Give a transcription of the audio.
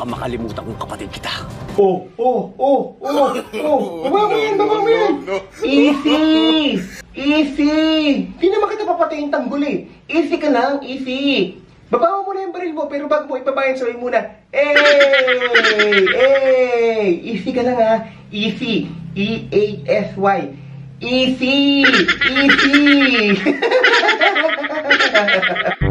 baka makalimutan kong kapatid kita. Baba mo yan. Easy! Easy! Di naman kita papatayin tanggol eh. Easy ka lang, easy. Baba mo muna yung baril mo, pero bago mo ipabayan, sabihin muna, easy ka lang ha. Easy. E-A-S-Y. Easy! Easy!